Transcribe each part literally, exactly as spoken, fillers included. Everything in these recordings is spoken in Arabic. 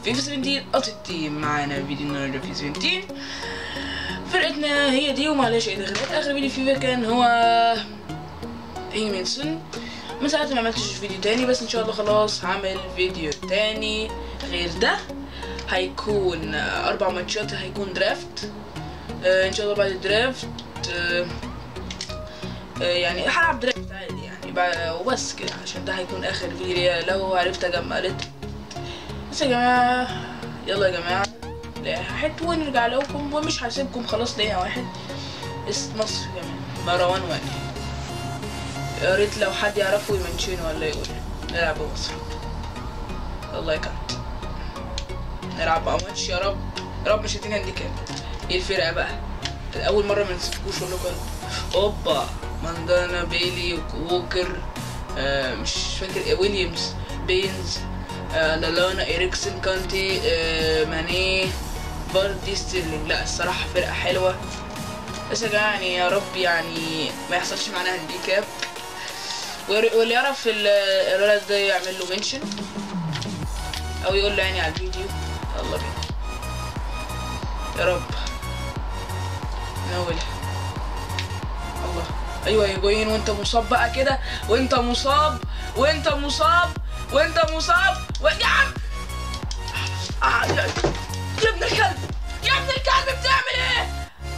فيفا سبعتاشر التيمت تيم. معانا فيديو النهارده فيفا سبعتاشر. فرقتنا هي دي ومعلش اي تغييرات. اخر فيديو فيفا كان هو هيمنسون. من ساعتها ما عملتش فيديو تاني، بس ان شاء الله خلاص هعمل فيديو تاني غير ده. هيكون اربع ماتشات، هيكون درافت آه ان شاء الله. بعد الدرافت آه آه يعني هلعب درافت عادي يعني وبس كده، عشان ده هيكون اخر فيديو لو عرفت اجمع ريت. بس يا جماعه يلا يا جماعه حت ونرجع لكم، ومش هسيبكم خلاص. ليا واحد اسم مصر كمان مروان وائل، يا ريت لو حد يعرفه يمنشنه ولا يقول نلعب مصر. الله يكرمك نلعب بقى ماتش يا رب. يا رب مش هتيجي هانديكاب. ايه الفرقه بقى؟ اول مره ما نسيبكوش اقول لكم. اوبا ماندانا بيلي ووكر آه مش فاكر إيه، ويليامز بينز آه لالانا إريكسن كانتي آه ماني فاردي ستيرلينج. لا الصراحه فرقه حلوه، بس يا جماعه يعني يا رب يعني ما يحصلش معانا هانديكاب، واللي يعرف الولد ده يعمل له منشن او يقول له يعني على الفيديو. يلا بينا يا رب نولها. الله ايوه هيجوين وانت مصاب بقى كده، وانت مصاب وانت مصاب وانت مصاب و... يا عم آه يا... يا ابن الكلب يا ابن الكلب بتعمل ايه؟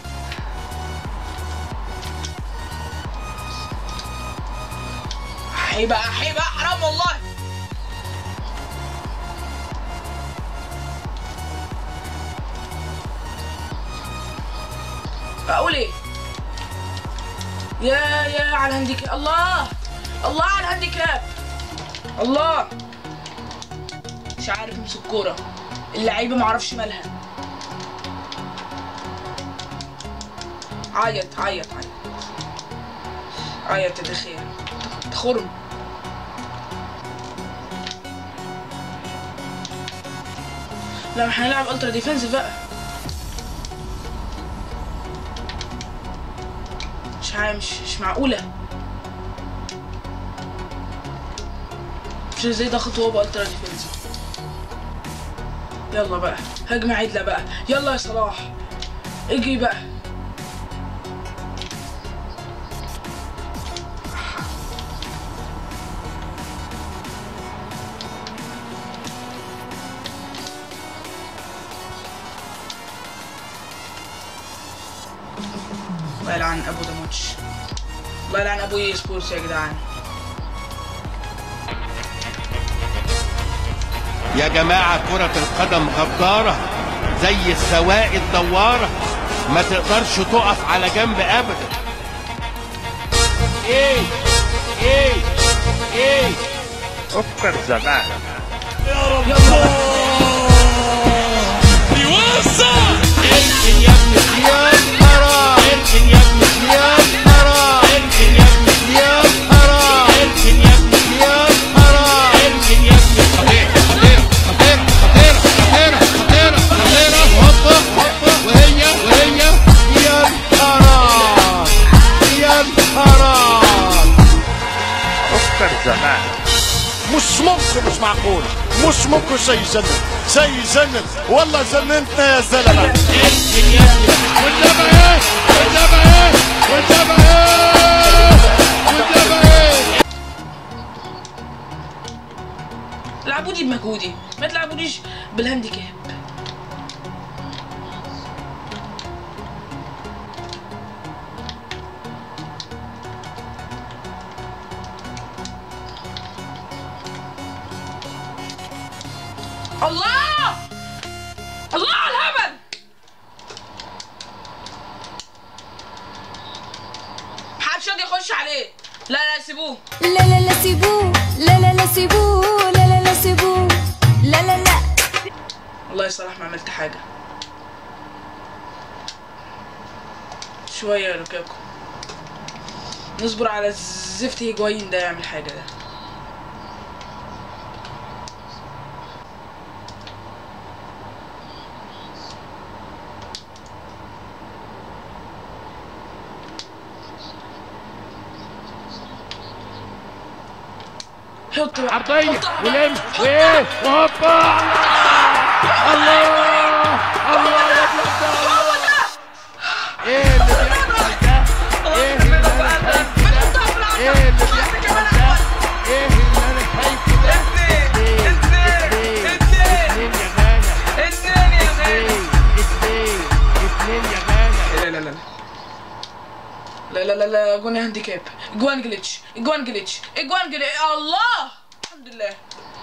حيبة حيبة حرام والله. اقول ايه؟ يا يا على الهانديكاب. الله الله على الهانديكاب. الله مش عارف امسك كوره. اللعيبه معرفش مالها. عيط عيط عيط عيط يا تخيل تخرم. لا احنا هنلعب الترا ديفنسيف بقى. مش مش مش معقوله. مش ازاي ده خطوه بقى الترا ديفنسيف. يلا بقى هجمه عدله بقى. يلا يا صلاح اجري بقى. الله يلعن ابو ده ماتش. الله يلعن ابو اي سبورتس يا جدعان. يا جماعة كرة القدم غدارة زي السواق الدوارة، ما تقدرش تقف على جنب ابدا. ايه ايه ايه افكر زمان يا رب. يلا بيوسع اركن يا ابني يا حرام. اركن يا ابني يا حرام. اركن يا ابني يا حرام. اركن يا ابني يا حرام. اركن يا ابني. خطيرة خطيرة خطيرة خطيرة خطيرة خطيرة هوبا هوبا وهي وهي يا حرام يا حرام. افكر زمان مش ممكن، مش معقول، مش ممكن شيء يجنن، شيء يجنن والله. جننتنا يا زلمه. والنبي ايه والنبي ايه والنبي ايه والنبي ايه. العبوني بمجهودي، ما تلعبونيش بالهانديكاب. الله الله على الهبل. محدش راضي يخش عليه. لا لا سيبوه. لا لا لا سيبوه. لا لا لا سيبوه. لا لا لا سيبوه. لا لا لا. والله يا صلاح ما عملت حاجة. شوية يا لوكاكو نصبر على الزفت هيجوايين ده يعمل حاجة. ده حط عرضية ولم وايه وهوبا. الله الله يا ابن ده الله. ايه اللي بيحصل ده؟ ايه اللي انا شايفه ده؟ ايه اللي بيحصل ده؟ ايه اللي انا شايفه ده؟ اتنين اتنين اتنين يا غانا. اتنين يا اتنين اتنين اتنين يا غانا. لا لا لا لا لا لا لا جون هانديكاب، جوان جليتش، جوان جليتش، جوان جليتش. الله الحمد لله.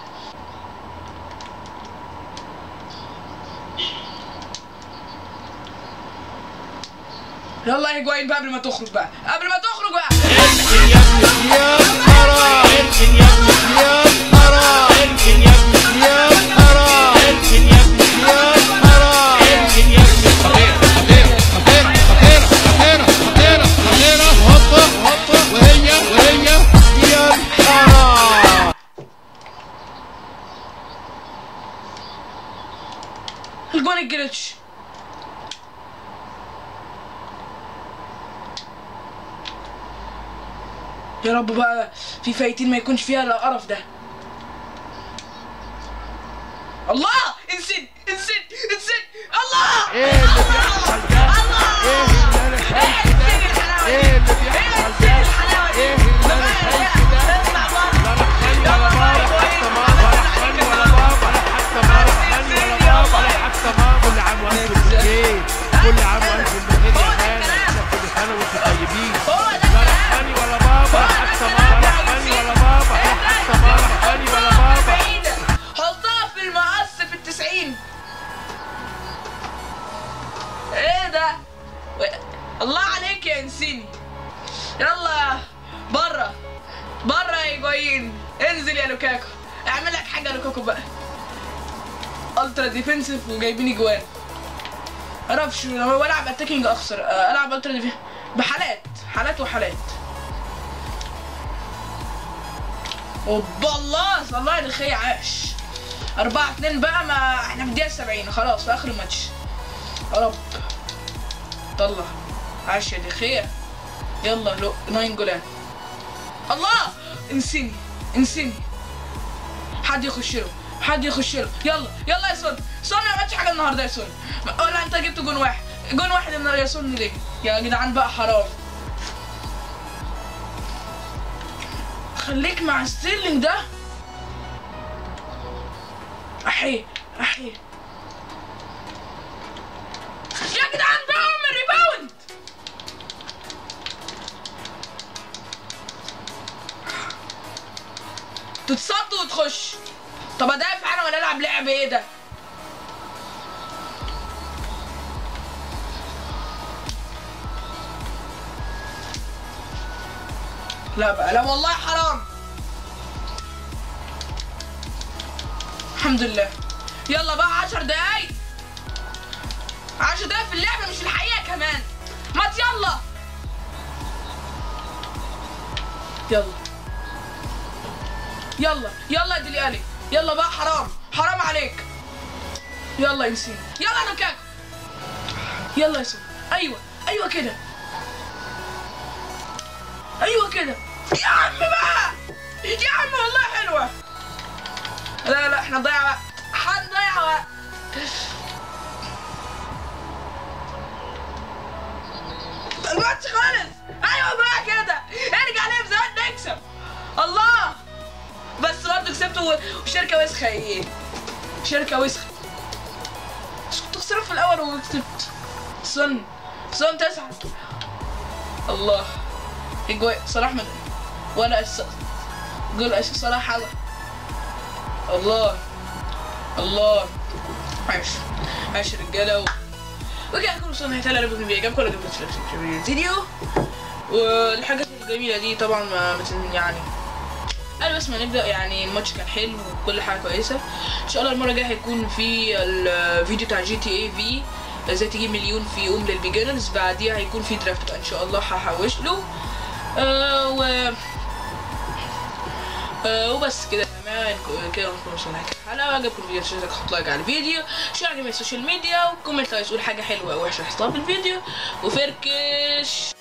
يلا يا جوين بقى قبل ما تخرج بقى، قبل ما تخرج بقى. اركن يا ابن ثياب حرام. اركن يا ابن ثياب حرام. اركن يا ابن ثياب حرام. اركن يا ابن ثياب حرام. اركن يا ابن خطيرة خطيرة خطيرة خطيرة خطيرة خطيرة. هوبا هوبا وهي وهي ثياب حرام. الجوان الجليتش. يا رب بقى في فايتين ما يكونش فيها الا القرف ده. الله انسد انسد انسد. الله ايه اللي بيحصل ده؟ ايه اللي انا شايفه ده؟ ايه اللي بيحصل ده؟ ايه اللي انا شايفه ده؟ لا رحمن ولا بابا حتى ماما. ولا رحمن ولا بابا ولا حتى ماما. رحمن ولا بابا ولا حتى ماما. كل عام وانتم بخير. كل عام وانتم بخير يا غانا. كل سنة وانتم طيبين. لا رحمن ولا بابا ولا حتى ماما. رحمن ولا بابا ولا حتى ماما. رحمن ولا بابا. حطها في المقص في التسعين. ايه ده؟ الله عليك يا انسيني. يلا بره بره يا جوين. انزل يا لوكاكو، اعمل لك حاجه يا لوكاكو بقى. الترا ديفنسيف وجايبين جوان. معرفش لما بلعب اتاكينج اخسر، العب الترا ديفنسيف بحالات حالات وحالات. اوبا الله الله يا دخية عاش. أربعة اتنين بقى. ما احنا في الدقيقة سبعين خلاص في آخر الماتش. يا رب طلع. عاش يا دخية. يلا لو ناين جولان. الله انسيني انسيني. حد يخش له حد يخش له. يلا يلا يا سون. سون ما عملتش حاجة النهارده يا سون. ولا انت جبت جون واحد جون واحد النهارده يا سون ليه؟ يا جدعان بقى حرام. خليك مع ستيرلينج ده. احي احي يا جدعان بقى من ريباوند. تتصد وتخش. طب ادافع انا ولا العب لعب ايه ده؟ لا بقى لا والله حرام. الحمد لله. يلا بقى عشر دقايق. عشر دقايق في اللعبة مش في الحقيقة كمان. ما يلا يلا يلا يلا يا ديلي الي. يلا بقى حرام حرام عليك. يلا يا نسيم. يلا لوكاكو. يلا يا سون. ايوه ايوه كده ايوه كده يا عم بقى. يا عم والله حلوه. لا لا احنا نضيع وقت هنضيع وقت. الماتش خلص. ايوه بقى كده ارجع نبدا نكسب. الله بس برضه كسبت وشركه وسخه. ايه شركه وسخه. مش كنت خسرت في الاول وكسبت. سون سون تسعة. الله الجوي صلاح من ولا أس... جول صلاح حلا. الله الله عاش عاش رجاله. وكده نكون وصلنا لنهاية الفيديو. الفيديو عجبكم ولا جبتوا الفيديو؟ والحاجات الجميله دي طبعا ما بتن يعني قبل بس ما نبدا يعني الماتش كان حلو وكل حاجه كويسه. ان شاء الله المره الجايه هيكون في الفيديو بتاع جي تي اي في ازاي تجيب مليون في يوم للبيجنرز. بعديها هيكون في درافت بقى ان شاء الله هحوش له. آه و آه وبس كده تمام. كده نكون وصلنا لنهاية الحلقه. عجبكم الفيديو تشترك حط لايك على الفيديو، شير على جميع السوشيال ميديا، وكومنت لو عايز تقول حاجه حلوه او وحشه تحطها في الفيديو. وفركش.